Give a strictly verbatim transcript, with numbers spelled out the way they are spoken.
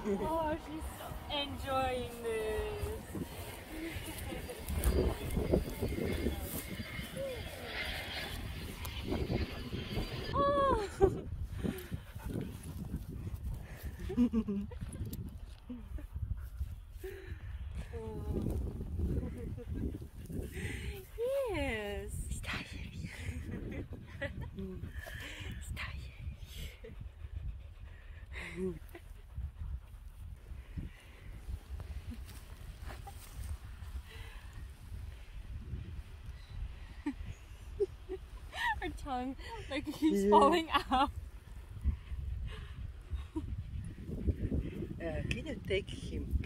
Oh, she's so enjoying this. Oh. Yes. Wstaje. Wstaje. Her tongue like keeps yeah. falling out. Uh, can you take him?